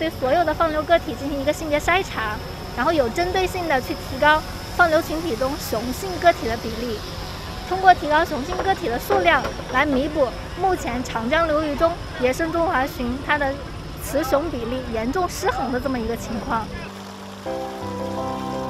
对所有的放流个体进行一个性别筛查，然后有针对性的去提高放流群体中雄性个体的比例，通过提高雄性个体的数量来弥补目前长江流域中野生中华鲟它的雌雄比例严重失衡的这么一个情况。